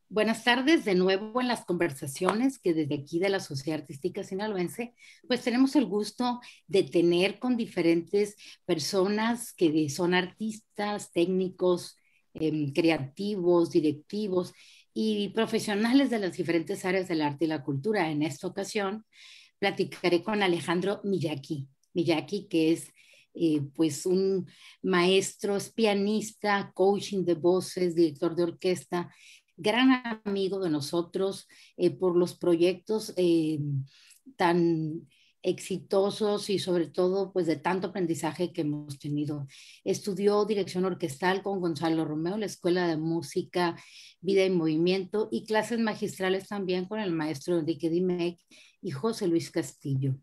Buenas tardes, de nuevo en las conversaciones que desde aquí de la Sociedad Artística Sinaloense, pues tenemos el gusto de tener con diferentes personas que son artistas, técnicos, creativos, directivos y profesionales de las diferentes áreas del arte y la cultura. En esta ocasión platicaré con Alejandro Miyaki. Miyaki, que es pues un maestro, es pianista, coaching de voces, director de orquesta, gran amigo de nosotros por los proyectos tan exitosos y sobre todo pues de tanto aprendizaje que hemos tenido. Estudió dirección orquestal con Gonzalo Romeo, la Escuela de Música, Vida y Movimiento, y clases magistrales también con el maestro Enrique Dimec y José Luis Castillo.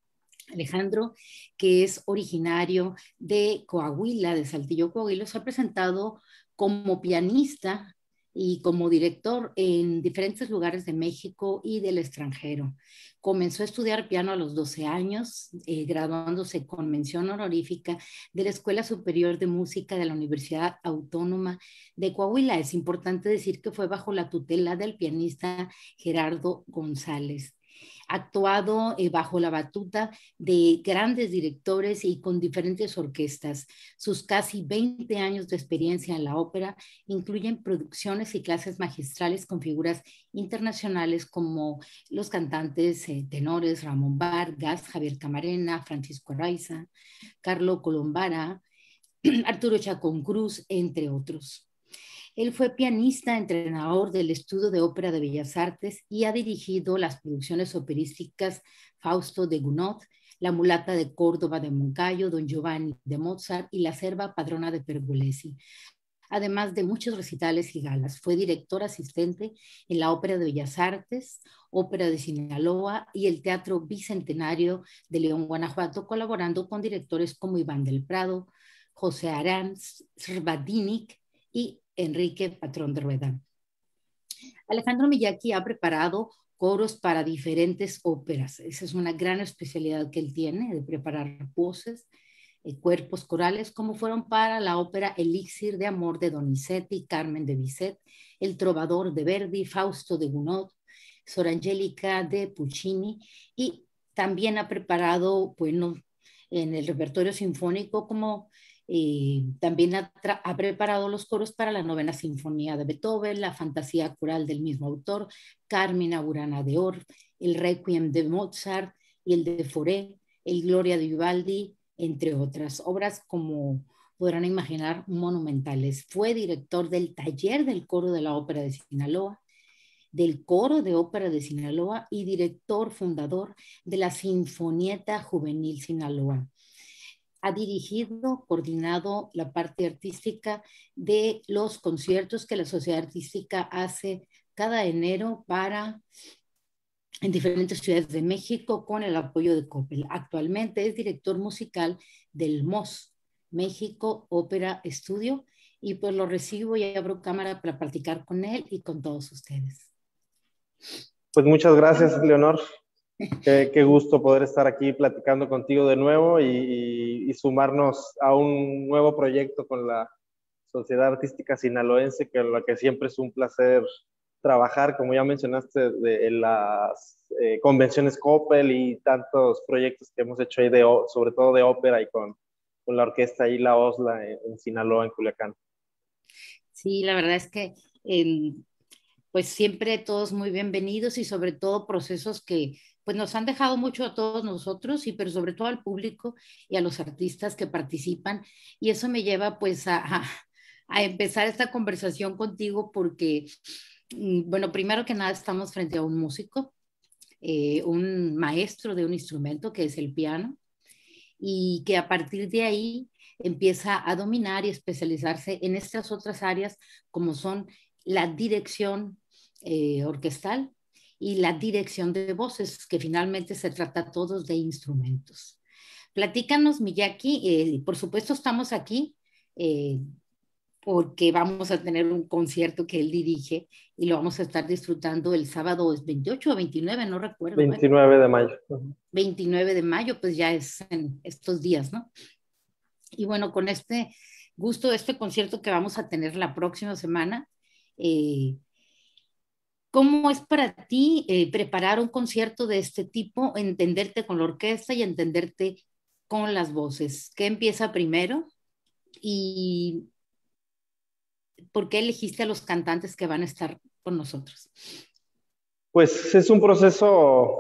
Alejandro, que es originario de Coahuila, de Saltillo, Coahuila, se ha presentado como pianista y como director en diferentes lugares de México y del extranjero. Comenzó a estudiar piano a los 12 años, graduándose con mención honorífica de la Escuela Superior de Música de la Universidad Autónoma de Coahuila. Es importante decir que fue bajo la tutela del pianista Gerardo González. Actuado bajo la batuta de grandes directores y con diferentes orquestas. Sus casi 20 años de experiencia en la ópera incluyen producciones y clases magistrales con figuras internacionales como los cantantes tenores Ramón Vargas, Javier Camarena, Francisco Arraiza, Carlo Colombara, Arturo Chacón Cruz, entre otros. Él fue pianista, entrenador del Estudio de Ópera de Bellas Artes y ha dirigido las producciones operísticas Fausto de Gounod, La Mulata de Córdoba de Moncayo, Don Giovanni de Mozart y La Serva Padrona de Pergolesi, además de muchos recitales y galas. Fue director asistente en la Ópera de Bellas Artes, Ópera de Sinaloa y el Teatro Bicentenario de León, Guanajuato, colaborando con directores como Iván del Prado, José Aranz, Srbadinic y Enrique Patrón de Rueda. Alejandro Miyaki ha preparado coros para diferentes óperas. Esa es una gran especialidad que él tiene, de preparar voces, cuerpos corales, como fueron para la ópera Elixir de Amor de Donizetti, Carmen de Bizet, El Trovador de Verdi, Fausto de Gounod, Sor Angélica de Puccini, y también ha preparado, bueno, en el repertorio sinfónico como también ha preparado los coros para la novena sinfonía de Beethoven, la fantasía coral del mismo autor, Carmina Burana de Orff, el Requiem de Mozart y el de Fauré, el Gloria de Vivaldi, entre otras obras como podrán imaginar monumentales. Fue director del taller del coro de la Ópera de Sinaloa, del Coro de Ópera de Sinaloa y director fundador de la Sinfonieta Juvenil Sinaloa. Ha dirigido, coordinado la parte artística de los conciertos que la Sociedad Artística hace cada enero en diferentes ciudades de México con el apoyo de Coppel. Actualmente es director musical del MOS, México Ópera Estudio, y pues lo recibo y abro cámara para platicar con él y con todos ustedes. Pues muchas gracias, Leonor. Qué gusto poder estar aquí platicando contigo de nuevo y sumarnos a un nuevo proyecto con la Sociedad Artística Sinaloense, que lo que siempre es un placer trabajar, como ya mencionaste, en las convenciones Coppel y tantos proyectos que hemos hecho ahí, sobre todo de ópera y con la orquesta ahí, la OSLA, en Sinaloa, en Culiacán. Sí, la verdad es que pues siempre todos muy bienvenidos y sobre todo procesos que pues nos han dejado mucho a todos nosotros y pero sobre todo al público y a los artistas que participan y eso me lleva pues a empezar esta conversación contigo porque bueno, primero que nada estamos frente a un músico, un maestro de un instrumento que es el piano y que a partir de ahí empieza a dominar y especializarse en estas otras áreas como son la dirección orquestal y la dirección de voces, que finalmente se trata todos de instrumentos. Platícanos, Miyaki, por supuesto estamos aquí eh, porque vamos a tener un concierto que él dirige y lo vamos a estar disfrutando el sábado, es 28 o 29, no recuerdo, 29 de mayo. 29 de mayo, pues ya es en estos días, ¿no? Y bueno, con este gusto, este concierto que vamos a tener la próxima semana, eh, ¿Cómo es para ti preparar un concierto de este tipo, entenderte con la orquesta y entenderte con las voces? ¿Qué empieza primero? ¿Y por qué elegiste a los cantantes que van a estar con nosotros? Pues es un proceso,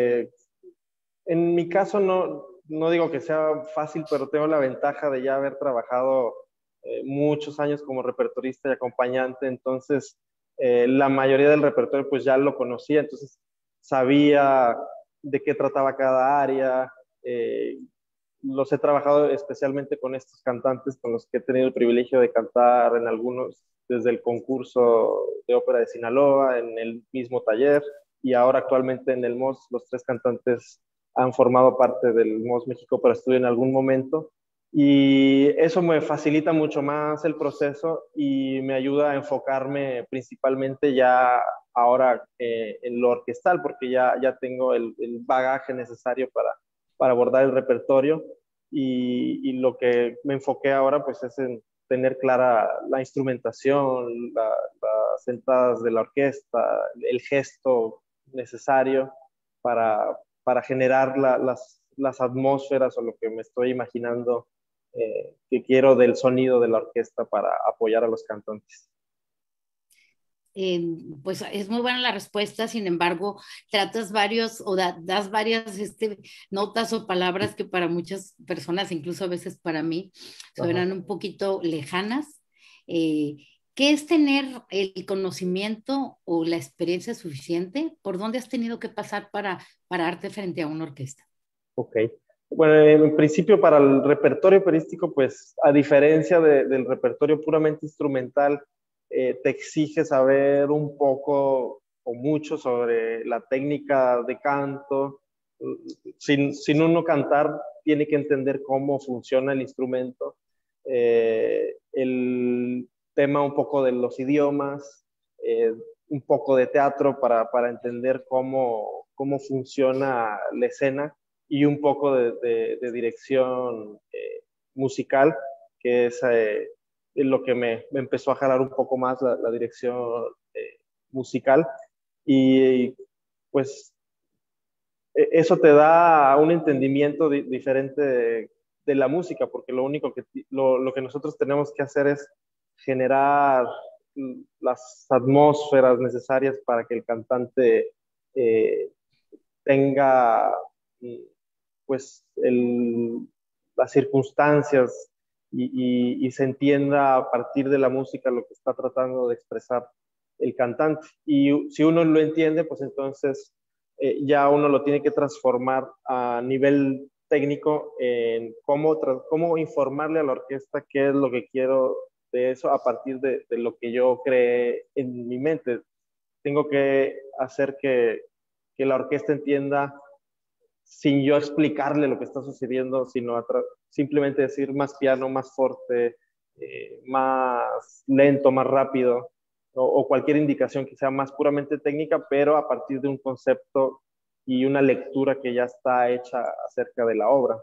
en mi caso no digo que sea fácil, pero tengo la ventaja de ya haber trabajado muchos años como repertorista y acompañante, entonces la mayoría del repertorio pues ya lo conocía, entonces sabía de qué trataba cada área, eh, los he trabajado especialmente con estos cantantes con los que he tenido el privilegio de cantar en algunos, desde el concurso de ópera de Sinaloa, en el mismo taller, y ahora actualmente en el MOS, los tres cantantes han formado parte del MOS México para Estudio en algún momento, y eso me facilita mucho más el proceso y me ayuda a enfocarme principalmente ya ahora en lo orquestal, porque ya tengo el bagaje necesario para abordar el repertorio y lo que me enfoqué ahora pues es en tener clara la instrumentación, las entradas de la orquesta, el gesto necesario para generar las atmósferas o lo que me estoy imaginando que quiero del sonido de la orquesta para apoyar a los cantantes. Eh, pues es muy buena la respuesta, sin embargo, tratas varios o das varias notas o palabras que para muchas personas, incluso a veces para mí, Ajá. suenan un poquito lejanas. Eh, ¿Qué es tener el conocimiento o la experiencia suficiente? ¿Por dónde has tenido que pasar para pararte frente a una orquesta? Ok. Bueno, en principio para el repertorio operístico, pues a diferencia del repertorio puramente instrumental, te exige saber un poco o mucho sobre la técnica de canto. Sin uno cantar, tiene que entender cómo funciona el instrumento, el tema un poco de los idiomas, un poco de teatro para entender cómo funciona la escena y un poco de dirección musical, que es lo que me empezó a jalar un poco más la dirección musical. Y pues eso te da un entendimiento diferente de la música, porque lo único lo que nosotros tenemos que hacer es generar las atmósferas necesarias para que el cantante eh, tenga pues las circunstancias y se entienda a partir de la música lo que está tratando de expresar el cantante. Y si uno lo entiende, pues entonces ya uno lo tiene que transformar a nivel técnico en cómo informarle a la orquesta qué es lo que quiero de eso a partir de lo que yo creé en mi mente. Tengo que hacer que la orquesta entienda sin yo explicarle lo que está sucediendo, sino simplemente decir más piano, más fuerte, más lento, más rápido, o cualquier indicación que sea más puramente técnica, pero a partir de un concepto y una lectura que ya está hecha acerca de la obra.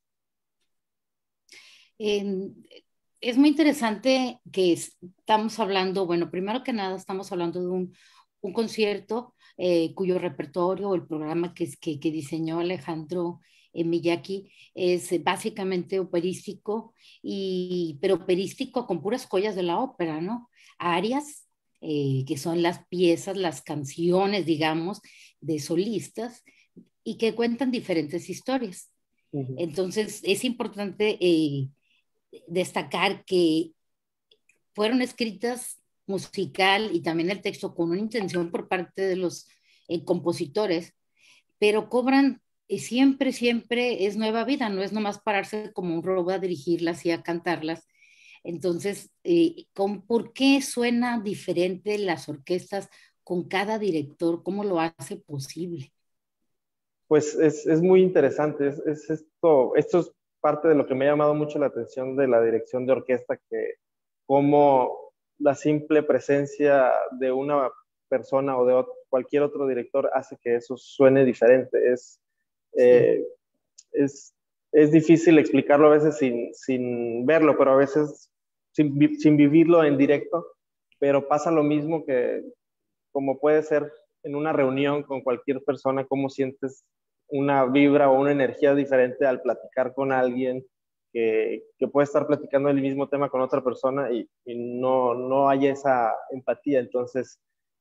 Eh, es muy interesante que estamos hablando, bueno, primero que nada estamos hablando de un concierto cuyo repertorio, el programa que diseñó Alejandro Miyake es básicamente operístico, pero operístico con puras joyas de la ópera, ¿no? Arias, que son las piezas, las canciones, digamos, de solistas y que cuentan diferentes historias. Uh -huh. Entonces, es importante destacar que fueron escritas musical y también el texto con una intención por parte de los compositores, pero cobran siempre, siempre es nueva vida, no es nomás pararse como un robot a dirigirlas y a cantarlas. Entonces, ¿por qué suena diferente las orquestas con cada director? ¿Cómo lo hace posible? Pues es muy interesante. Esto es parte de lo que me ha llamado mucho la atención de la dirección de orquesta, que como la simple presencia de una persona o de cualquier otro director hace que eso suene diferente. Sí. Eh, es, es difícil explicarlo a veces sin verlo, pero a veces sin vivirlo en directo, pero pasa lo mismo que como puede ser en una reunión con cualquier persona, cómo sientes una vibra o una energía diferente al platicar con alguien que puede estar platicando el mismo tema con otra persona y no hay esa empatía. Entonces,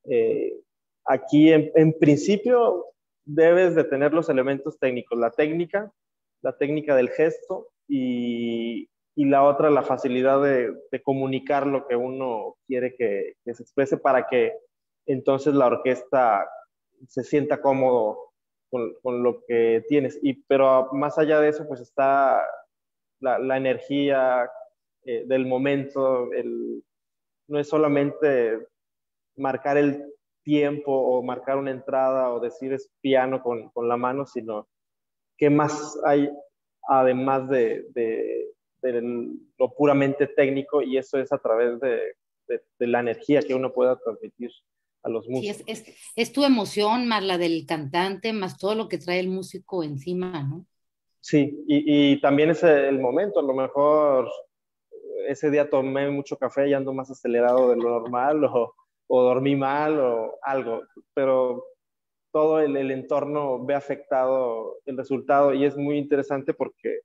aquí en principio debes de tener los elementos técnicos, la técnica del gesto y la otra, la facilidad de comunicar lo que uno quiere que se exprese para que entonces la orquesta se sienta cómodo con lo que tienes. Pero más allá de eso, pues está la energía del momento, no es solamente marcar el tiempo o marcar una entrada o decir es piano con la mano, sino qué más hay además de lo puramente técnico, y eso es a través de la energía que uno pueda transmitir a los Sí, músicos. es tu emoción más la del cantante, más todo lo que trae el músico encima, ¿no? Sí, y también es el momento, a lo mejor ese día tomé mucho café y ando más acelerado de lo normal o dormí mal o algo, pero todo el entorno ve afectado el resultado y es muy interesante porque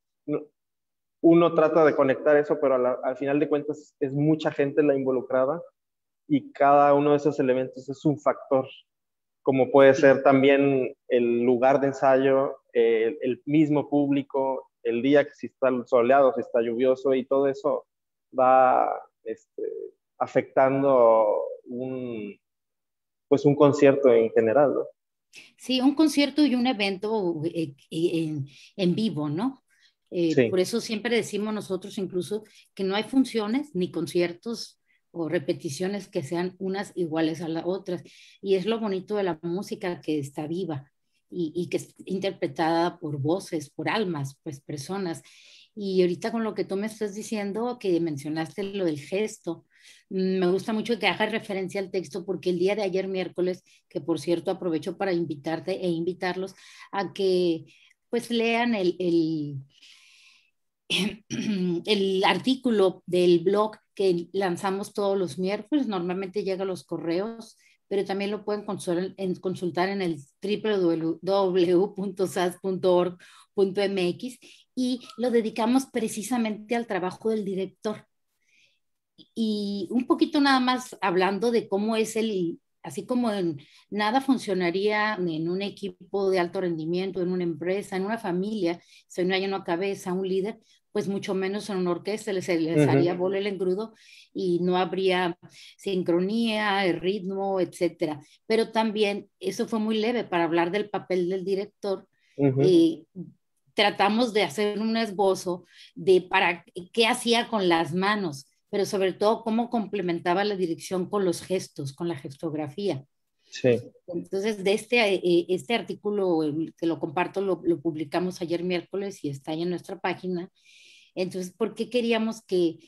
uno trata de conectar eso, pero al final de cuentas es mucha gente la involucrada y cada uno de esos elementos es un factor, como puede Sí. ser también el lugar de ensayo, el mismo público, el día que si está soleado, si está lluvioso, y todo eso va afectando pues un concierto en general, ¿no? Sí, un concierto y un evento en vivo, ¿no? Por Sí. eso siempre decimos nosotros incluso que no hay funciones ni conciertos o repeticiones que sean unas iguales a las otras. Y es lo bonito de la música que está viva y que es interpretada por voces, por almas, pues personas. Y ahorita con lo que tú me estás diciendo, que mencionaste lo del gesto, me gusta mucho que hagas referencia al texto porque el día de ayer miércoles, que por cierto aprovecho para invitarte e invitarlos a que pues lean el artículo del blog que lanzamos todos los miércoles, normalmente llega a los correos, pero también lo pueden consultar en el www.sas.org.mx y lo dedicamos precisamente al trabajo del director y un poquito nada más hablando de cómo es así como nada funcionaría en un equipo de alto rendimiento, en una empresa, en una familia, si no hay una cabeza, un líder, pues mucho menos en una orquesta, les haría bola el engrudo y no habría sincronía, el ritmo, etcétera. Pero también eso fue muy leve para hablar del papel del director. Eh, tratamos de hacer un esbozo de para qué hacía con las manos, pero sobre todo cómo complementaba la dirección con los gestos, con la gestografía. Sí. Entonces, de este artículo que lo comparto, lo publicamos ayer miércoles y está ahí en nuestra página. Entonces, ¿por qué queríamos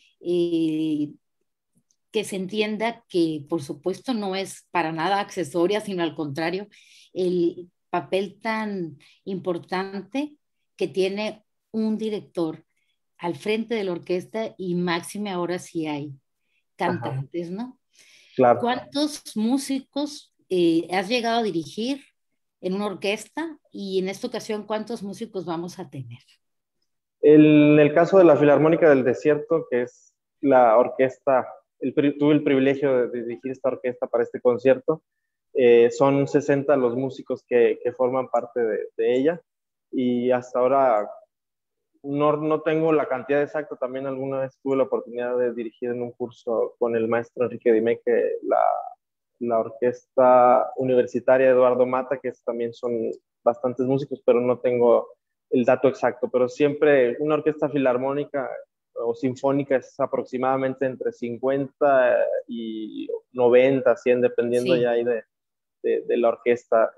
que se entienda que, por supuesto, no es para nada accesoria, sino al contrario, el papel tan importante que tiene un director al frente de la orquesta y máxime ahora sí hay Ajá, cantantes, ¿no? claro. ¿Cuántos músicos has llegado a dirigir en una orquesta y en esta ocasión cuántos músicos vamos a tener? En el caso de la Filarmónica del Desierto, que es la orquesta, tuve el privilegio de dirigir esta orquesta para este concierto. Son 60 los músicos que forman parte de ella y hasta ahora no tengo la cantidad exacta. También alguna vez tuve la oportunidad de dirigir en un curso con el maestro Enrique Dimeque la orquesta universitaria Eduardo Mata, que también son bastantes músicos, pero no tengo el dato exacto. Pero siempre una orquesta filarmónica o sinfónica es aproximadamente entre 50 y 90, 100, dependiendo ya Sí, ahí de la orquesta.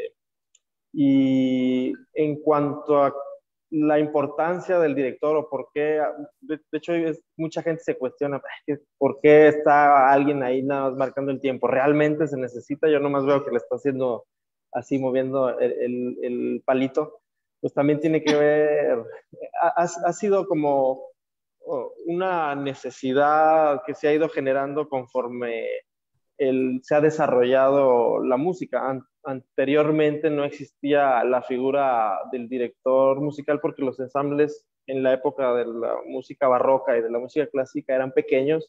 Y en cuanto a la importancia del director o por qué, de hecho mucha gente se cuestiona por qué está alguien ahí nada más marcando el tiempo, realmente se necesita. Yo nomás veo que le está haciendo así, moviendo el palito, pues también tiene que ver, ha sido como una necesidad que se ha ido generando conforme se ha desarrollado la música. Anteriormente no existía la figura del director musical porque los ensambles en la época de la música barroca y de la música clásica eran pequeños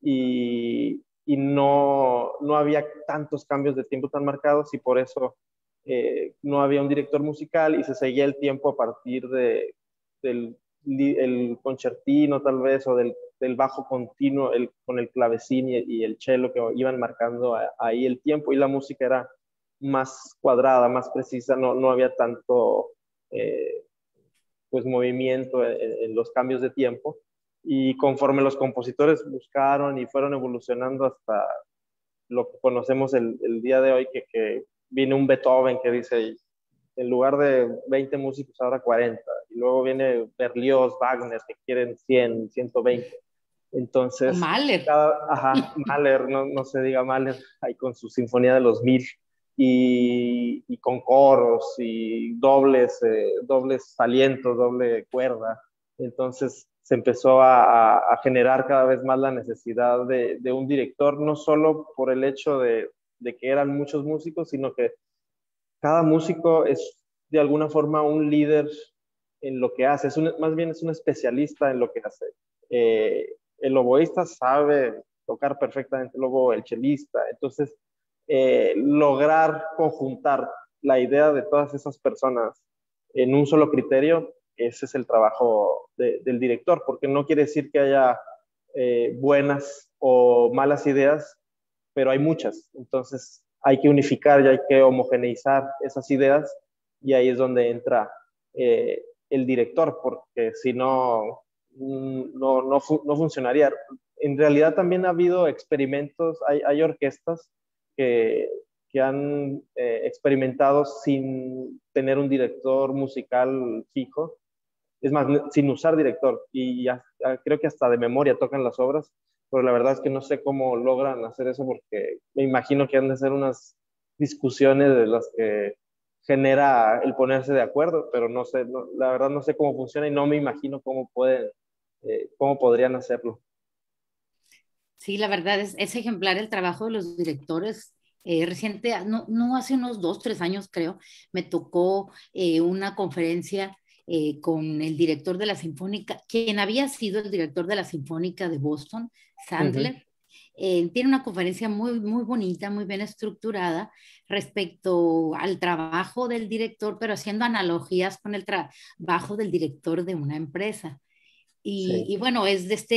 y no había tantos cambios de tiempo tan marcados y por eso no había un director musical y se seguía el tiempo a partir del el concertino tal vez o del bajo continuo con el clavecín y el cello que iban marcando ahí el tiempo y la música era más cuadrada, más precisa, no había tanto pues movimiento en los cambios de tiempo y conforme los compositores buscaron y fueron evolucionando hasta lo que conocemos el día de hoy, que viene un Beethoven que dice, en lugar de 20 músicos, ahora 40. Y luego viene Berlioz, Wagner, que quieren 100, 120. O Entonces, Mahler. Mahler, no se diga Mahler, ahí con su Sinfonía de los Mil, y con coros y dobles alientos, doble cuerda. Entonces se empezó a generar cada vez más la necesidad de un director, no solo por el hecho de que eran muchos músicos, sino que cada músico es de alguna forma un líder en lo que hace, más bien es un especialista en lo que hace. El oboísta sabe tocar perfectamente el oboe, el chelista, entonces lograr conjuntar la idea de todas esas personas en un solo criterio, ese es el trabajo del director, porque no quiere decir que haya buenas o malas ideas, pero hay muchas. Entonces hay que unificar y hay que homogeneizar esas ideas y ahí es donde entra el director, porque si no, no funcionaría. En realidad también ha habido experimentos, hay orquestas que, que han experimentado sin tener un director musical fijo, es más, sin usar director, y creo que hasta de memoria tocan las obras, pero la verdad es que no sé cómo logran hacer eso porque me imagino que han de ser unas discusiones de las que genera el ponerse de acuerdo, pero no sé, la verdad no sé cómo funciona y no me imagino cómo podrían hacerlo. Sí, la verdad es ejemplar el trabajo de los directores. Reciente, no hace unos 2, 3 años creo, me tocó una conferencia con el director de la Sinfónica, quien había sido el director de la Sinfónica de Boston, Uh -huh. Sandler. Tiene una conferencia muy, muy bonita, muy bien estructurada respecto al trabajo del director, pero haciendo analogías con el trabajo del director de una empresa. Sí. Y bueno,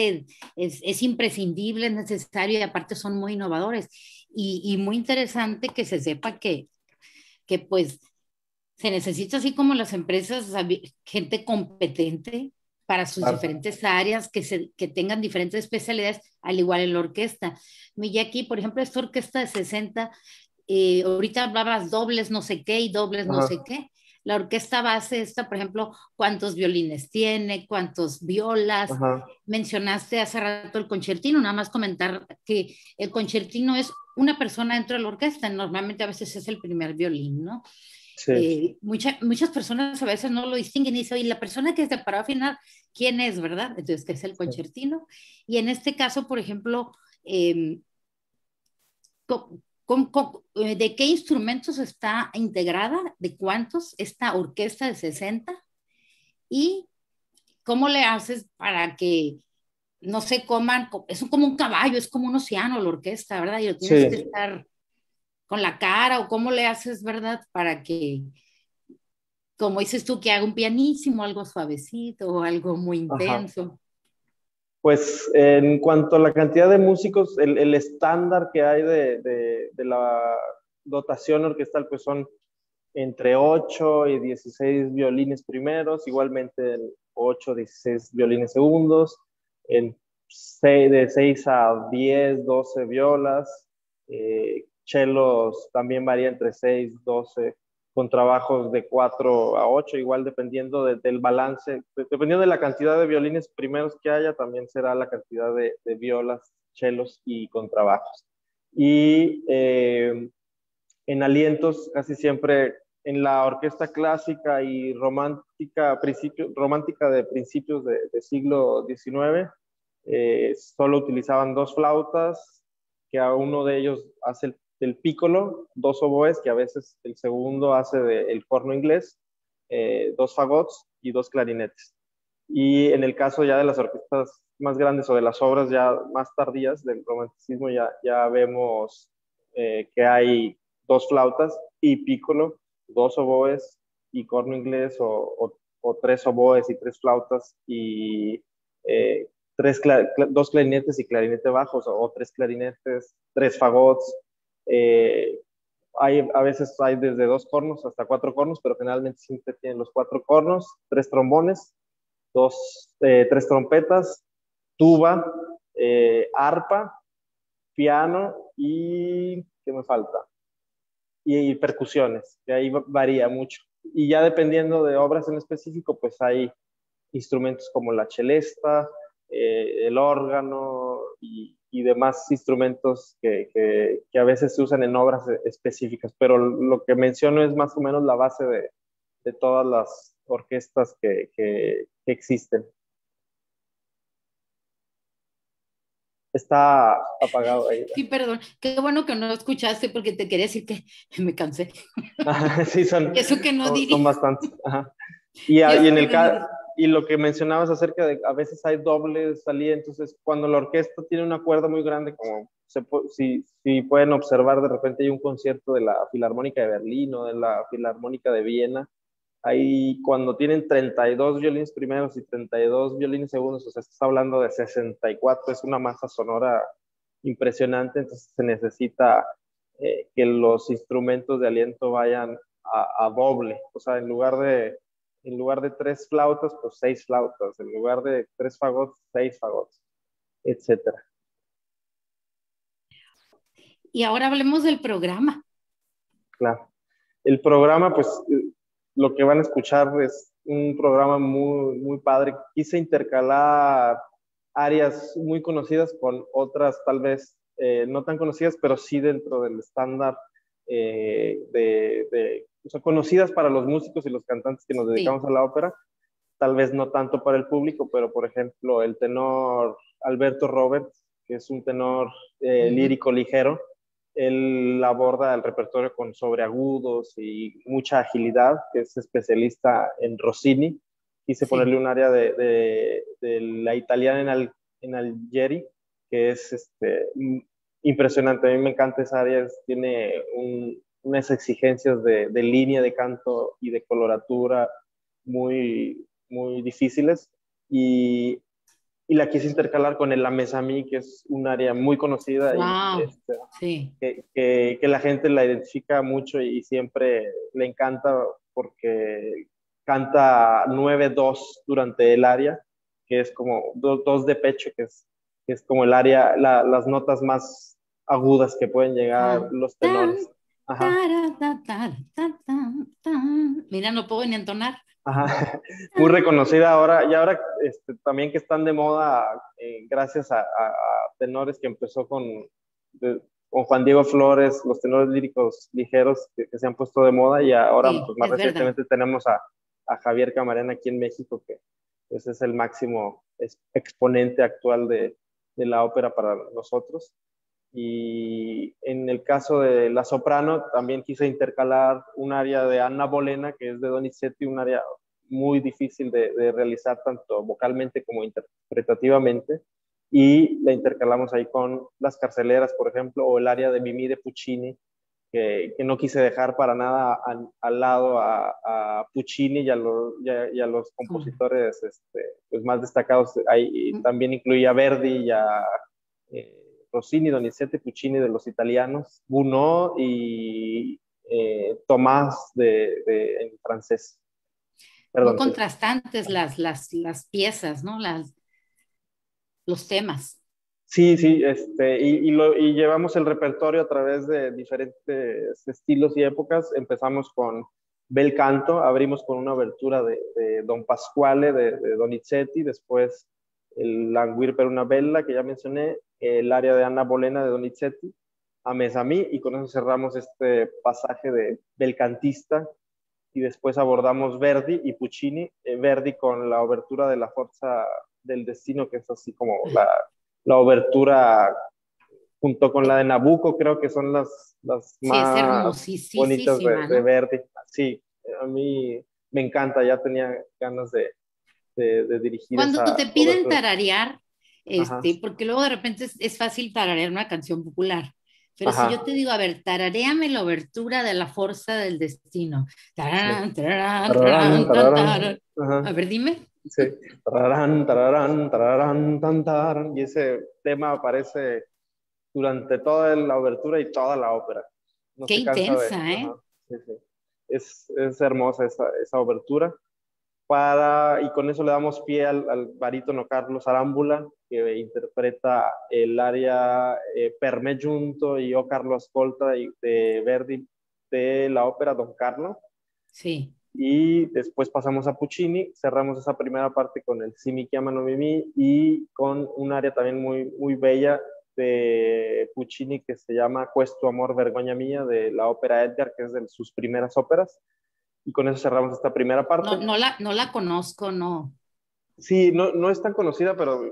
es imprescindible, es necesario y aparte son muy innovadores. Y muy interesante que se sepa que pues se necesita así como las empresas, gente competente para sus Claro. diferentes áreas, que tengan diferentes especialidades, al igual en la orquesta. Miyaki, por ejemplo, esta orquesta de 60, ahorita hablabas dobles no sé qué y dobles no sé Ajá. qué. La orquesta base esta, por ejemplo, cuántos violines tiene, cuántos violas. Ajá. Mencionaste hace rato el concertino, nada más comentar que el concertino es una persona dentro de la orquesta, normalmente a veces es el primer violín, ¿no? Sí. Muchas personas a veces no lo distinguen y dicen, oye, la persona que es de parado final, ¿quién es, verdad? Entonces, que es el Sí. concertino. Y en este caso, por ejemplo, eh, ¿de qué instrumentos está integrada? ¿De cuántos? Esta orquesta de 60. ¿Y cómo le haces para que no se coman? Es como un caballo, es como un océano la orquesta, ¿verdad? Y lo tienes que Sí. estar con la cara o cómo le haces, ¿verdad? Para que, como dices tú, que haga un pianísimo, algo suavecito o algo muy Ajá. intenso. Pues en cuanto a la cantidad de músicos, el estándar que hay de la dotación orquestal, pues son entre 8 y 16 violines primeros, igualmente 8 16 violines segundos, de 6 a 10 12 violas, chelos también varía entre 6 12 con trabajos de 4 a 8 igual dependiendo del balance, dependiendo de la cantidad de violines primeros que haya, también será la cantidad de violas, chelos y contrabajos. Y en alientos, casi siempre en la orquesta clásica y romántica de principios de siglo XIX, solo utilizaban dos flautas, que a uno de ellos hace el piccolo, dos oboes, que a veces el segundo hace el corno inglés, dos fagots y dos clarinetes. Y en el caso ya de las orquestas más grandes o de las obras ya más tardías del romanticismo, ya vemos que hay dos flautas y piccolo, dos oboes y corno inglés, o tres oboes y tres flautas y dos clarinetes y clarinete bajos, o tres clarinetes, tres fagots. Eh, a veces hay desde dos cornos hasta cuatro cornos, pero generalmente siempre tienen los cuatro cornos, tres trombones, tres trompetas, tuba, arpa, piano y ¿qué me falta? Y percusiones, que ahí varía mucho. Y ya dependiendo de obras en específico, pues hay instrumentos como la celesta, el órgano y demás instrumentos que a veces se usan en obras específicas, pero lo que menciono es más o menos la base de todas las orquestas que existen. Está apagado ahí. Sí, perdón. Qué bueno que no escuchaste porque te quería decir que me cansé. Sí, Eso que no son diría. bastantes. Ajá. Y eso que no Y diría. y lo que mencionabas acerca de a veces hay doble salida, entonces cuando la orquesta tiene una cuerda muy grande, como si pueden observar, de repente hay un concierto de la Filarmónica de Berlín o de la Filarmónica de Viena, ahí cuando tienen 32 violines primeros y 32 violines segundos, o sea, estás hablando de 64, es una masa sonora impresionante, entonces se necesita que los instrumentos de aliento vayan a doble, o sea, en lugar de tres flautas, pues seis flautas, en lugar de tres fagots, seis fagots, etcétera. Y ahora hablemos del programa. Claro. El programa, pues, lo que van a escuchar es un programa muy padre. Quise intercalar áreas muy conocidas con otras tal vez no tan conocidas, pero sí dentro del estándar o sea, conocidas para los músicos y los cantantes que nos dedicamos Sí. a la ópera, tal vez no tanto para el público, pero por ejemplo el tenor Alberto Roberts, que es un tenor lírico ligero, él aborda el repertorio con sobreagudos y mucha agilidad, que es especialista en Rossini. Quise ponerle Sí. un área de la italiana en Algeri, que es impresionante. A mí me encanta esa área, tiene unas exigencias de línea de canto y de coloratura muy difíciles. Y la quise intercalar con el Amesami, que es un área muy conocida y Wow. Sí. que la gente la identifica mucho y siempre le encanta porque canta 9-2 durante el área, que es como dos de pecho, que es como el área, las notas más agudas que pueden llegar Ah. los Tan, tenores. Ajá. tara, ta, tara, ta, tan, tan. Mira, no puedo ni entonar. Ajá. Muy reconocida ahora, y ahora también que están de moda, gracias a tenores que empezó con Juan Diego Flores, los tenores líricos ligeros que se han puesto de moda, y ahora Sí, pues, más es verdad. recientemente tenemos a Javier Camarena aquí en México, que pues, es el máximo exponente actual de la ópera para nosotros. Y en el caso de la soprano, también quise intercalar un área de Anna Bolena, que es de Donizetti, un área muy difícil de realizar tanto vocalmente como interpretativamente. Y la intercalamos ahí con Las Carceleras, por ejemplo, o el área de Mimì de Puccini, que no quise dejar para nada al lado a Puccini y a los compositores pues más destacados. Ahí también incluía Verdi y a Rossini, Donizetti, Puccini de los italianos, Gounod y Tomás en francés. Muy Perdón. contrastantes las piezas, ¿no? Los temas. Sí, sí, y llevamos el repertorio a través de diferentes estilos y épocas. Empezamos con Bel Canto, abrimos con una abertura de Don Pasquale de Donizetti, después el Languir per una bella, que ya mencioné, el área de Anna Bolena de Donizetti, a Mes a mí, y con eso cerramos este pasaje de Bel Cantista, y después abordamos Verdi y Puccini, Verdi con la obertura de la Forza del Destino, que es así como la obertura junto con la de Nabucco, creo que son las Sí, es más bonitas hermosísima, de ¿no? Verdi. Sí, a mí me encanta, ya tenía ganas de dirigir Cuando esa te piden obertura. tararear, Ajá, porque luego de repente es fácil tararear una canción popular, pero si yo ajá. te digo, a ver, tararéame la obertura de La Fuerza del Destino. Sí. Tararán, tararán, Tararán, tararán, tan, tararán. tarán. A Ajá. ver, dime. Sí. Tararán, tararán, tararán, tan, tarán. Y ese tema aparece durante toda la obertura y toda la ópera. No Qué se cansa de... intensa, Ajá, ¿eh? sí, sí. Es hermosa esa obertura. Y con eso le damos pie al barítono Carlos Arámbula, que interpreta el aria Per me giunto y O Carlo Ascolta de Verdi de la ópera Don Carlo. Sí. Y después pasamos a Puccini, cerramos esa primera parte con el Si mi chiamano Mimi y con un área también muy bella de Puccini que se llama Questo amor vergogna mía de la ópera Edgar, que es de sus primeras óperas. Y con eso cerramos esta primera No, parte. no la conozco, no. Sí, no es tan conocida, pero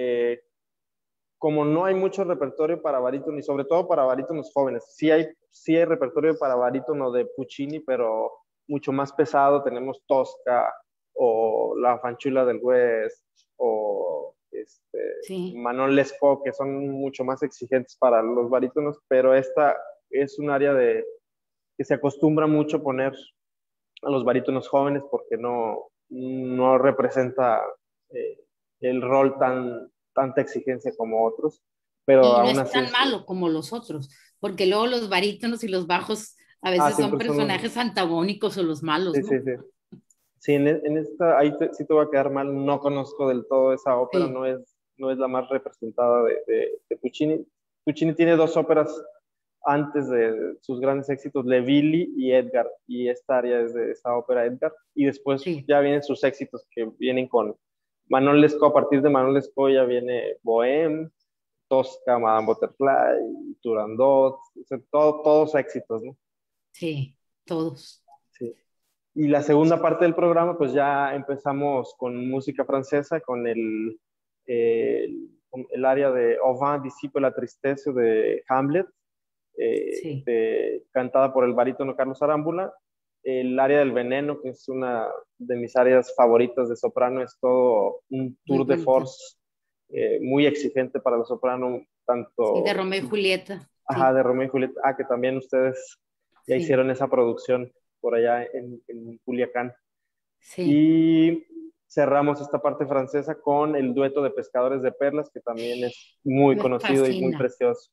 como no hay mucho repertorio para barítono y sobre todo para barítonos jóvenes, sí hay repertorio para barítono de Puccini, pero mucho más pesado. Tenemos Tosca o La Fanchula del West o Sí. Manon Lescaut, que son mucho más exigentes para los barítonos, pero esta es un área que se acostumbra mucho a poner a los barítonos jóvenes porque no representa eh, el rol tanta exigencia como otros, pero Y no aún es así tan es... malo como los otros, porque luego los barítonos y los bajos a veces son siempre son... personajes antagónicos o los malos, Sí, sí, ¿no? sí. Sí, en esta, sí te voy a quedar mal, no conozco del todo esa ópera, Sí. no es la más representada de Puccini. Puccini tiene dos óperas antes de sus grandes éxitos, Le Villi y Edgar, y esta área es de esa ópera Edgar, y después Sí. ya vienen sus éxitos que vienen con Manon Lescaut. A partir de Manon Lescaut ya viene Bohème, Tosca, Madame Butterfly, Turandot, o sea, todos éxitos, ¿no? Sí, todos. Sí. Y la segunda parte del programa, pues ya empezamos con música francesa, con el área de Au vent dissipe la tristesse de Hamlet, Sí, cantada por el barítono Carlos Arámbula. El área del veneno, que es una de mis áreas favoritas de soprano, es todo un muy tour de bonita. force muy exigente para la soprano, Sí, de tanto Romeo y Julieta. ajá, Sí, de Romeo y Julieta. Que también ustedes ya sí, hicieron esa producción por allá en Culiacán. sí. Y cerramos esta parte francesa con el dueto de Pescadores de Perlas, que también es muy Me conocido y muy fascina. precioso.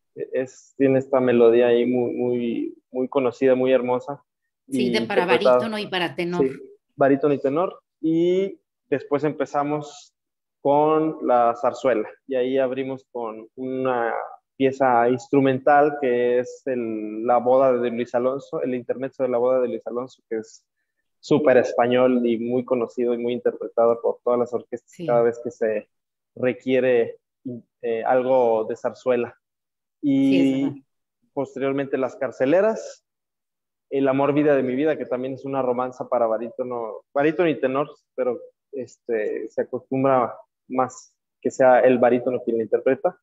Tiene esta melodía ahí muy conocida, muy hermosa, Sí, de y para interpretada, barítono y para tenor. sí, barítono y tenor. Y después empezamos con la zarzuela, y ahí abrimos con una pieza instrumental que es la boda de Luis Alonso, el intermezzo de la boda de Luis Alonso, que es súper español y muy conocido y muy interpretado por todas las orquestas cada Sí, vez que se requiere algo de zarzuela. sí, es verdad. Y posteriormente Las Carceleras, El amor vida de mi vida, que también es una romanza para barítono y tenor, pero se acostumbra más que sea el barítono quien la interpreta.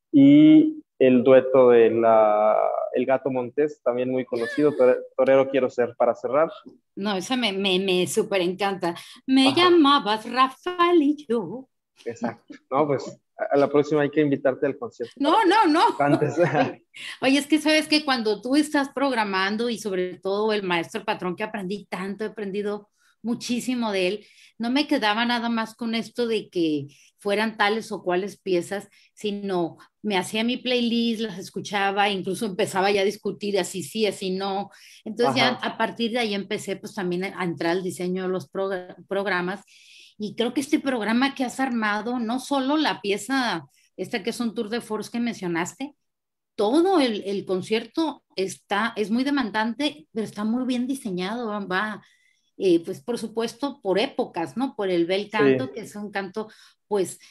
Y el dueto de El Gato Montés, también muy conocido, Torero quiero ser, para cerrar. No, esa me súper encanta. Me Ajá, llamabas Rafael y yo. exacto. No, pues a la próxima hay que invitarte al concierto para No, que no, no. cantes. Oye, oye, es que sabes que cuando tú estás programando y sobre todo el maestro, el patrón que aprendí tanto, he aprendido muchísimo de él, no me quedaba nada más con esto de que fueran tales o cuales piezas, sino me hacía mi playlist, las escuchaba, incluso empezaba ya a discutir así sí, así no. Entonces ya Ajá, a partir de ahí empecé pues también a entrar al diseño de los programas y creo que este programa que has armado, no solo la pieza esta que es un tour de force que mencionaste, todo el concierto es muy demandante, pero está muy bien diseñado, pues por supuesto, por épocas, ¿no? Por el bel sí. canto, que es un canto, pues,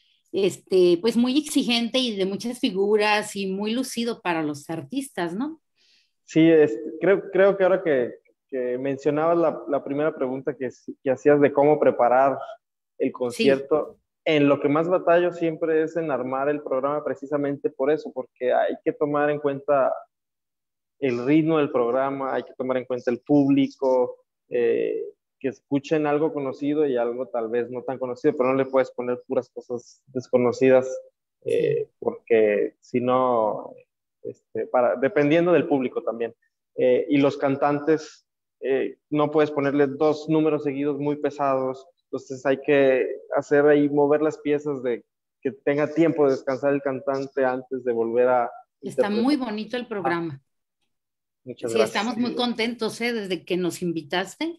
pues muy exigente y de muchas figuras y muy lucido para los artistas, ¿no? Sí, creo que ahora que mencionabas la primera pregunta que hacías de cómo preparar el Sí, concierto, En lo que más batallo siempre es en armar el programa precisamente por eso, porque hay que tomar en cuenta el ritmo del programa, hay que tomar en cuenta el público, que escuchen algo conocido y algo tal vez no tan conocido, pero no le puedes poner puras cosas desconocidas, Sí, porque si no, dependiendo del público también. Y los cantantes, no puedes ponerle dos números seguidos muy pesados, entonces hay que hacer ahí, mover las piezas de que tenga tiempo de descansar el cantante antes de volver a está muy interpretar. bonito el Ah, programa. muchas Sí, gracias. estamos muy contentos, desde que nos invitaste,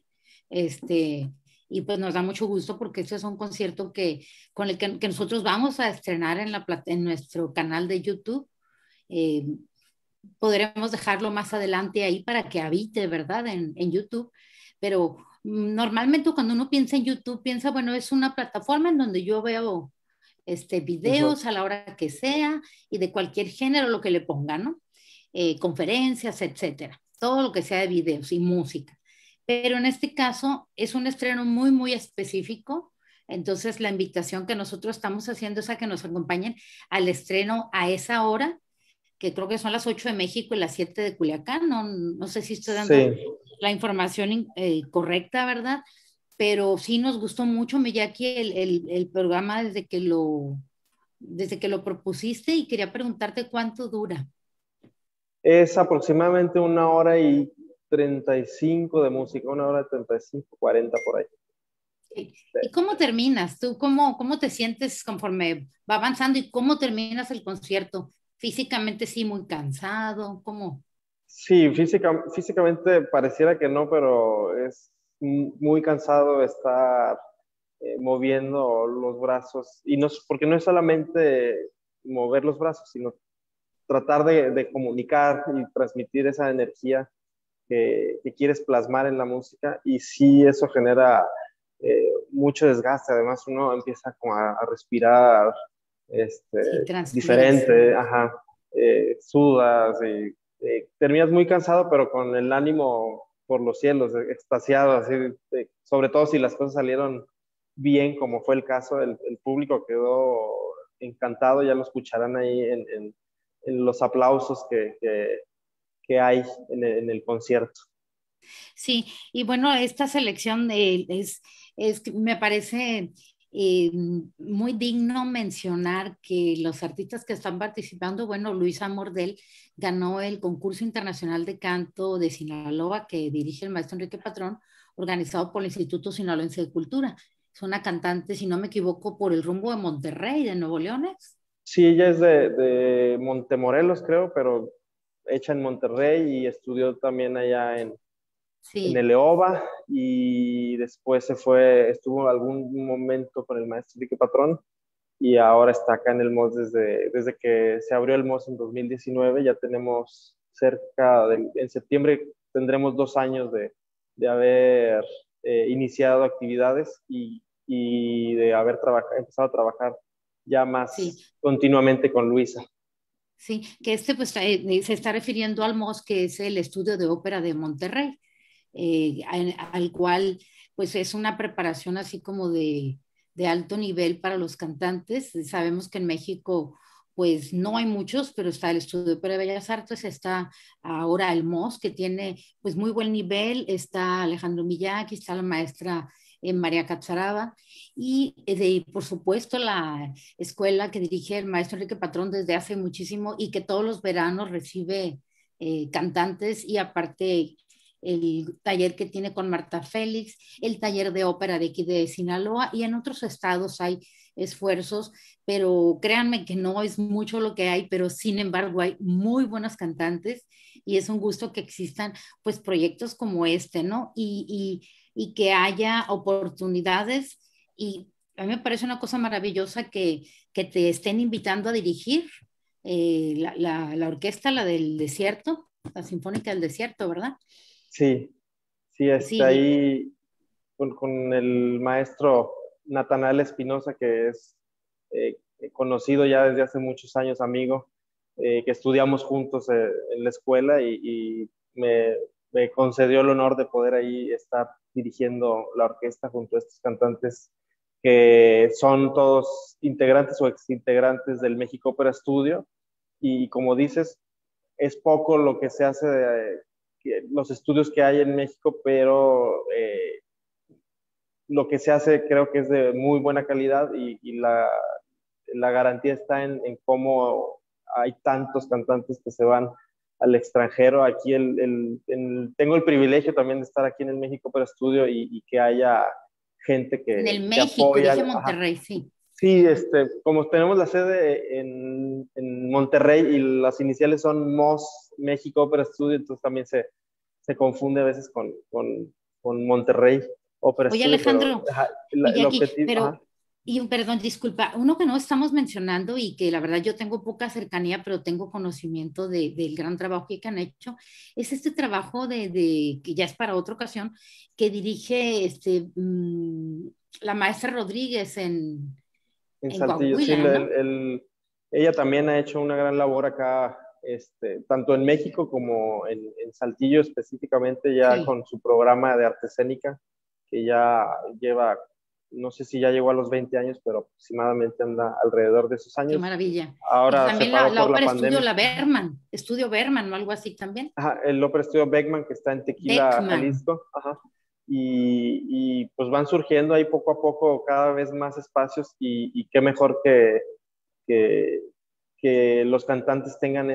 y pues nos da mucho gusto porque este es un concierto con el que nosotros vamos a estrenar en nuestro canal de YouTube. Eh, Podremos dejarlo más adelante ahí para que habite, ¿verdad? En YouTube. Pero normalmente cuando uno piensa en YouTube, piensa, bueno, es una plataforma en donde yo veo Ujú. videos a la hora que sea y de cualquier género, lo que le pongan, ¿no? Conferencias, etcétera. Todo lo que sea de videos y música. Pero en este caso es un estreno muy, muy específico. Entonces, la invitación que nosotros estamos haciendo es a que nos acompañen al estreno a esa hora, que creo que son las 8 de México y las 7 de Culiacán. No, no sé si estoy dando Sí, la información correcta, ¿verdad? Pero sí nos gustó mucho, Miyaki, el programa desde que lo propusiste, y quería preguntarte cuánto dura. es aproximadamente 1 hora y 35 de música, 1 hora y 35, 40 por ahí. ¿Y cómo terminas? ¿Tú cómo te sientes conforme va avanzando y cómo terminas el concierto? Físicamente sí, muy cansado, ¿cómo? Sí, físicamente pareciera que no, pero es muy cansado estar moviendo los brazos. Y no, porque no es solamente mover los brazos, sino tratar de comunicar y transmitir esa energía que quieres plasmar en la música. Y sí, eso genera mucho desgaste. Además, uno empieza como a respirar Sí, transpiras. diferente, ajá, sudas y terminas muy cansado, pero con el ánimo por los cielos, extasiado, así, sobre todo si las cosas salieron bien, como fue el caso, el público quedó encantado, ya lo escucharán ahí en los aplausos que hay en el concierto. Sí, y bueno, esta selección me parece muy digno mencionar que los artistas que están participando, bueno, Luisa Mordel ganó el concurso internacional de canto de Sinaloa que dirige el maestro Enrique Patrón, organizado por el Instituto Sinaloense de Cultura. Es una cantante, si no me equivoco, por el rumbo de Monterrey, de Nuevo León. Sí, ella es de Montemorelos, creo, pero hecha en Monterrey y estudió también allá en Sí, el EOBA y después estuvo algún momento con el maestro Enrique Patrón y ahora está acá en el MOS desde que se abrió el MOS en 2019. Ya tenemos en septiembre tendremos 2 años de haber iniciado actividades y de haber empezado a trabajar ya sí. más continuamente con Luisa. Sí, que pues se está refiriendo al MOS, que es el Estudio de Ópera de Monterrey, al cual pues es una preparación así como de alto nivel para los cantantes. Sabemos que en México pues no hay muchos, pero está el Estudio de Ópera de Bellas Artes, está ahora el MOS, que tiene pues muy buen nivel, está Alejandro Miyaki, está la maestra María Catzaraba, y por supuesto la escuela que dirige el maestro Enrique Patrón desde hace muchísimo y que todos los veranos recibe cantantes, y aparte el taller que tiene con Marta Félix, el taller de ópera de aquí de Sinaloa, y en otros estados hay esfuerzos, pero créanme que no es mucho lo que hay, pero sin embargo hay muy buenos cantantes, y es un gusto que existan pues proyectos como este, ¿no? Y que haya oportunidades, y a mí me parece una cosa maravillosa que te estén invitando a dirigir la orquesta, la del desierto, la Sinfónica del Desierto, ¿verdad? Sí, sí, está Sí, ahí con el maestro Natanael Espinosa, que es conocido ya desde hace muchos años, amigo, que estudiamos juntos en la escuela y me concedió el honor de poder ahí estar dirigiendo la orquesta junto a estos cantantes que son todos integrantes o exintegrantes del México Opera Studio, y como dices, es poco lo que se hace los estudios que hay en México, pero lo que se hace creo que es de muy buena calidad, y la garantía está en cómo hay tantos cantantes que se van al extranjero. Aquí tengo el privilegio también de estar aquí en el México Opera Studio, y que haya gente En el que México, apoya. dije Ajá. Monterrey, sí. Sí, como tenemos la sede en Monterrey y las iniciales son MOS, México Opera Studio, entonces también se confunde a veces con Monterrey Opera Oye, Studio, pero Alejandro, ajá, oye el aquí, objetivo, ajá. pero, y perdón, disculpa, uno que no estamos mencionando y que la verdad yo tengo poca cercanía, pero tengo conocimiento del gran trabajo que han hecho, es este trabajo que ya es para otra ocasión, que dirige la maestra Rodríguez En en Saltillo, sí, Coahuila, ¿no? ella también ha hecho una gran labor acá, tanto en México como en Saltillo específicamente, ya Sí, con su programa de arte escénica, que ya lleva, no sé si ya llegó a los 20 años, pero aproximadamente anda alrededor de esos qué años. maravilla. Y Ahora se también la, paró la por la ópera estudio, pandemia. la Berman, estudio Berman o algo así también. Ajá, el Opera Estudio Beckman, que está en Tequila, Beckman. Jalisco. Ajá. Y pues van surgiendo ahí poco a poco cada vez más espacios, y qué mejor que, que los cantantes tengan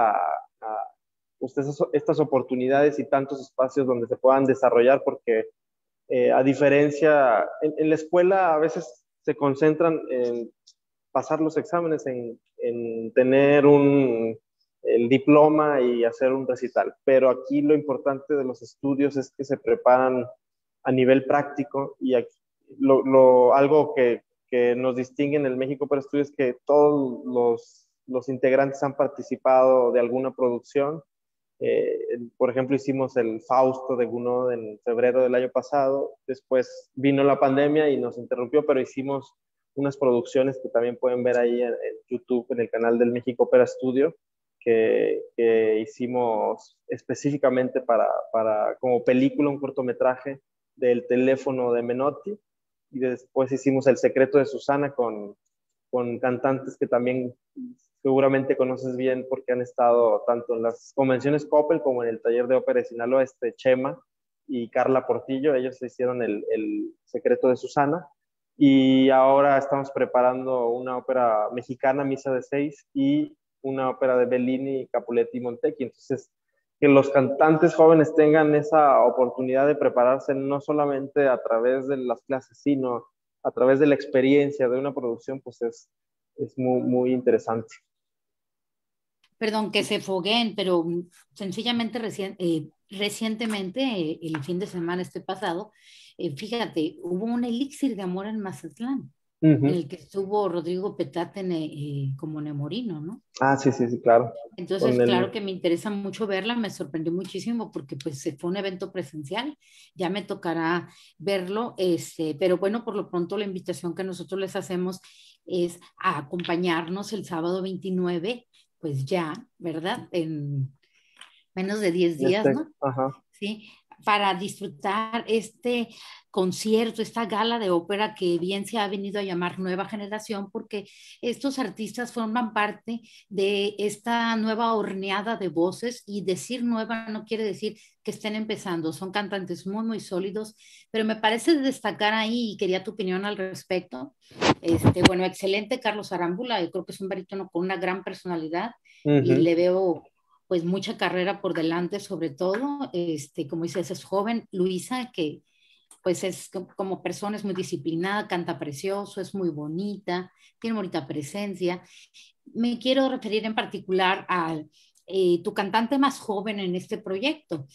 pues estas oportunidades y tantos espacios donde se puedan desarrollar, porque a diferencia, en la escuela a veces se concentran en pasar los exámenes, en tener el diploma y hacer un recital, pero aquí lo importante de los estudios es que se preparan a nivel práctico, y aquí, algo que nos distingue en el México para Estudios es que todos los integrantes han participado de alguna producción. Por ejemplo, hicimos el Fausto de Gounod en febrero del año pasado, después vino la pandemia y nos interrumpió, pero hicimos unas producciones que también pueden ver ahí en YouTube, en el canal del México Opera Studio, que hicimos específicamente como película, un cortometraje del teléfono de Menotti, y después hicimos El secreto de Susana con cantantes que también seguramente conoces bien porque han estado tanto en las convenciones Coppel como en el taller de ópera de Sinaloa, Chema y Carla Portillo. Ellos hicieron el secreto de Susana, y ahora estamos preparando una ópera mexicana, Misa de Seis, y una ópera de Bellini, Capuletti y Montecchi. Entonces, que los cantantes jóvenes tengan esa oportunidad de prepararse no solamente a través de las clases, sino a través de la experiencia de una producción, pues es muy, muy interesante. Perdón, que se fogueen, pero sencillamente recientemente, el fin de semana este pasado, fíjate, hubo un elixir de amor en Mazatlán, Uh en -huh. el que estuvo Rodrigo Petate como Nemorino, ¿no? Ah, sí, sí, sí, claro. Entonces, Con claro que me interesa mucho verla, me sorprendió muchísimo porque pues fue un evento presencial, ya me tocará verlo, pero bueno, por lo pronto la invitación que nosotros les hacemos es a acompañarnos el sábado 29, pues ya, ¿verdad? En menos de 10 días, ¿no? ajá. ¿Sí? Para disfrutar este concierto, esta gala de ópera que bien se ha venido a llamar Nueva Generación, porque estos artistas forman parte de esta nueva horneada de voces, y decir nueva no quiere decir que estén empezando, son cantantes muy, muy sólidos, pero me parece destacar ahí, y quería tu opinión al respecto, bueno, excelente Carlos Arámbula, yo creo que es un barítono con una gran personalidad, Uh y -huh. le veo pues mucha carrera por delante, sobre todo, como dices, es joven. Luisa, que pues es como persona, es muy disciplinada, canta precioso, es muy bonita, tiene bonita presencia. Me quiero referir en particular a tu cantante más joven en este proyecto,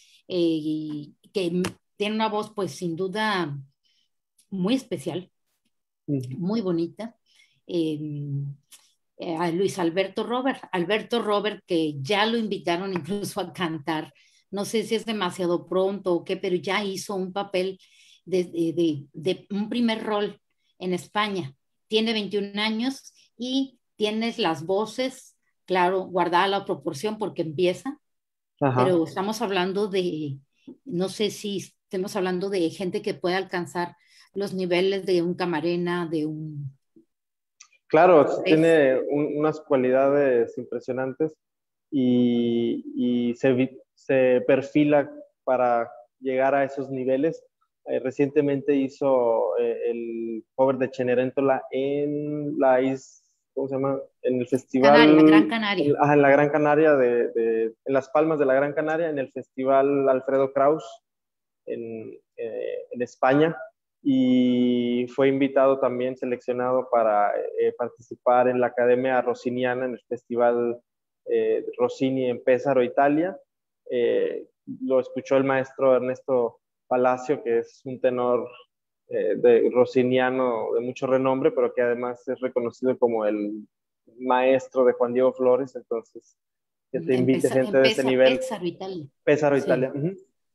que tiene una voz pues sin duda muy especial, Uh -huh. muy bonita. Eh, a Luis Alberto Robert, que ya lo invitaron incluso a cantar. No sé si es demasiado pronto o qué, pero ya hizo un papel de un primer rol en España. Tiene 21 años y tienes las voces, claro, guardada la proporción porque empieza, Ajá. pero estamos hablando No sé si estemos hablando de gente que puede alcanzar los niveles de un Camarena, de un Claro, Flores. tiene unas cualidades impresionantes y se perfila para llegar a esos niveles. Recientemente hizo el cover de Cenerentola en la ¿cómo se llama? En el Canaria, la festival, Gran Canaria. en la Gran Canaria, en Las Palmas de la Gran Canaria, en el festival Alfredo Kraus en España, y fue invitado también, seleccionado para participar en la Academia Rossiniana en el Festival Rossini en Pesaro, Italia. Lo escuchó el maestro Ernesto Palacio, que es un tenor de rossiniano de mucho renombre, pero que además es reconocido como el maestro de Juan Diego Flores, entonces que te invite gente de ese nivel. Pésaro, Italia. Pesaro, Italia. Sí. Uh -huh.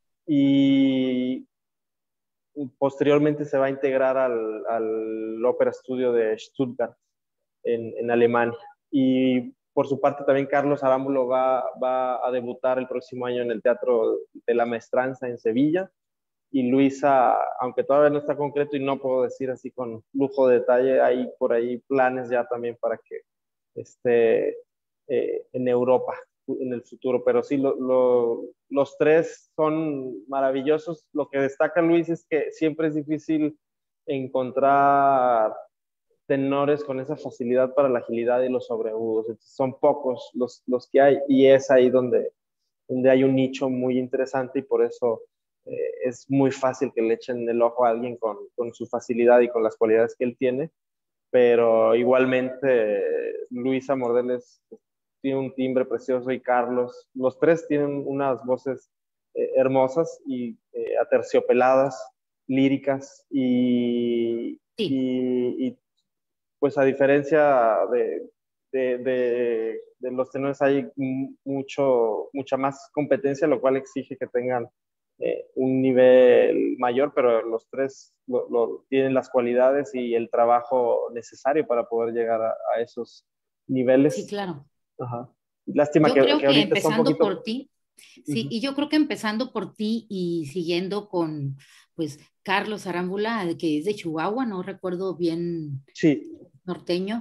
Y posteriormente se va a integrar al Ópera Studio de Stuttgart, en Alemania. Y por su parte también Carlos Arámbulo va a debutar el próximo año en el Teatro de la Maestranza en Sevilla. Y Luisa, aunque todavía no está concreto y no puedo decir así con lujo de detalle, hay por ahí planes ya también para que esté en Europa en el futuro. Pero sí, los tres son maravillosos. Lo que destaca Luis es que siempre es difícil encontrar tenores con esa facilidad para la agilidad y los sobreagudos. Entonces, son pocos los que hay, y es ahí donde hay un nicho muy interesante, y por eso es muy fácil que le echen el ojo a alguien con su facilidad y con las cualidades que él tiene. Pero igualmente Luisa Mordeles tiene un timbre precioso, y Carlos, los tres tienen unas voces hermosas y aterciopeladas, líricas, Sí, y pues a diferencia de los tenores hay mucha más competencia, lo cual exige que tengan un nivel mayor, pero los tres tienen las cualidades y el trabajo necesario para poder llegar a esos sí, niveles. claro. Ajá. Lástima Yo creo que que ahorita está un empezando poquito... por ti, Uh sí, -huh. y yo creo que empezando por ti y siguiendo con, pues, Carlos Arámbula, que es de Chihuahua, no recuerdo bien Sí. norteño,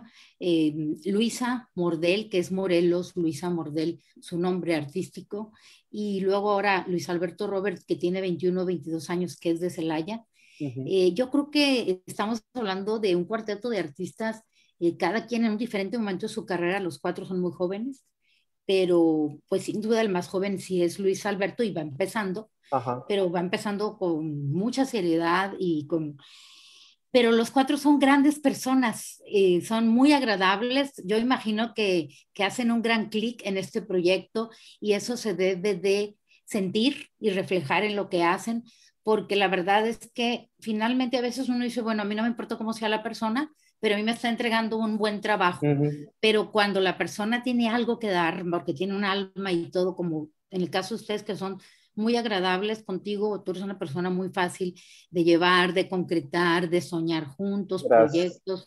Luisa Mordel, que es Morelos, Luisa Mordel, su nombre artístico, y luego ahora Luis Alberto Robert, que tiene 21, 22 años, que es de Celaya. Uh -huh. Yo creo que estamos hablando de un cuarteto de artistas, cada quien en un diferente momento de su carrera, los cuatro son muy jóvenes, pero pues sin duda el más joven sí es Luis Alberto y va empezando, Ajá. pero va empezando con mucha seriedad y con... Pero los cuatro son grandes personas, son muy agradables. Yo imagino que hacen un gran clic en este proyecto y eso se debe de sentir y reflejar en lo que hacen, porque la verdad es que finalmente a veces uno dice, bueno, a mí no me importa cómo sea la persona, pero a mí me está entregando un buen Uh trabajo. -huh. Pero cuando la persona tiene algo que dar, porque tiene un alma y todo, como en el caso de ustedes que son muy agradables contigo, tú eres una persona muy fácil de llevar, de concretar, de soñar juntos, Gracias. proyectos.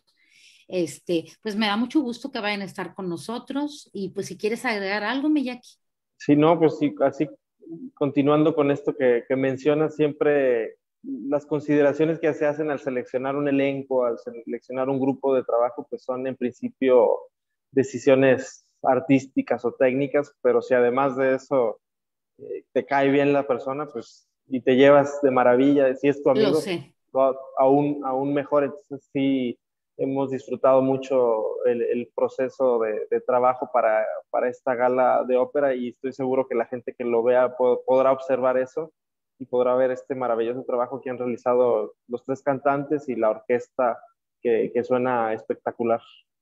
Pues me da mucho gusto que vayan a estar con nosotros y pues si quieres agregar algo, Miyaki. Sí, no, pues sí, así continuando con esto que mencionas, siempre las consideraciones que se hacen al seleccionar un elenco, al seleccionar un grupo de trabajo, pues son en principio decisiones artísticas o técnicas, pero si además de eso te cae bien la persona, pues y te llevas de maravilla, si es tu Lo amigo, sé. aún mejor. Entonces sí, hemos disfrutado mucho el proceso de trabajo para esta gala de ópera, y estoy seguro que la gente que lo vea podrá observar eso y podrá ver este maravilloso trabajo que han realizado los tres cantantes y la orquesta que suena espectacular.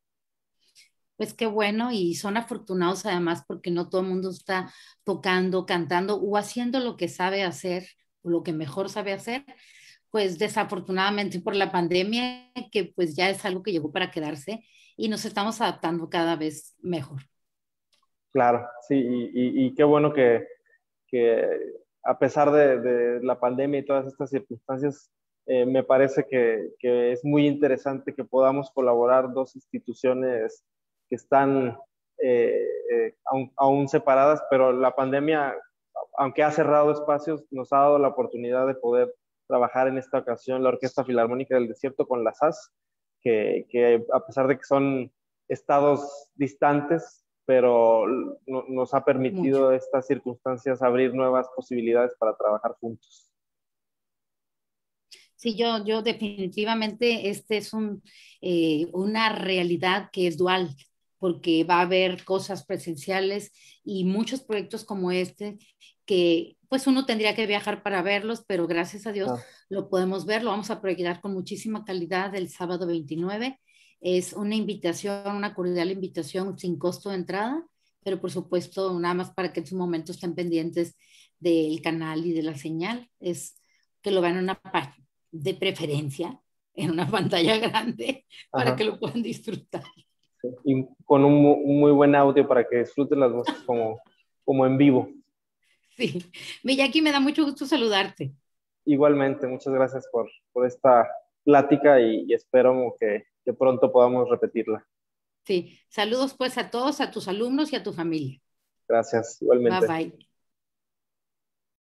Pues qué bueno y son afortunados además porque no todo el mundo está tocando, cantando o haciendo lo que sabe hacer o lo que mejor sabe hacer, pues desafortunadamente por la pandemia, que pues ya es algo que llegó para quedarse y nos estamos adaptando cada vez mejor. Claro, sí, y qué bueno que a pesar de la pandemia y todas estas circunstancias, me parece que es muy interesante que podamos colaborar dos instituciones que están aún separadas, pero la pandemia aunque ha cerrado espacios, nos ha dado la oportunidad de poder trabajar en esta ocasión la Orquesta Filarmónica del Desierto con la SAS, que a pesar de que son estados distantes, pero nos ha mucho. permitido estas circunstancias abrir nuevas posibilidades para trabajar juntos. Sí, yo definitivamente este es una realidad que es dual, porque va a haber cosas presenciales y muchos proyectos como este que pues uno tendría que viajar para verlos, pero gracias a Dios Ah, lo podemos ver, lo vamos a proyectar con muchísima calidad el sábado 29. Es una invitación, una cordial invitación sin costo de entrada, pero por supuesto nada más para que en su momento estén pendientes del canal y de la señal, es que lo vean en una página de preferencia en una pantalla grande para que ajá. lo puedan disfrutar. Y con un muy buen audio para que disfruten las voces como en vivo. Sí, Miyaki, me da mucho gusto saludarte. Igualmente, muchas gracias por esta plática y espero que pronto podamos repetirla. Sí, saludos pues a todos, a tus alumnos y a tu familia. Gracias, Bye igualmente. bye.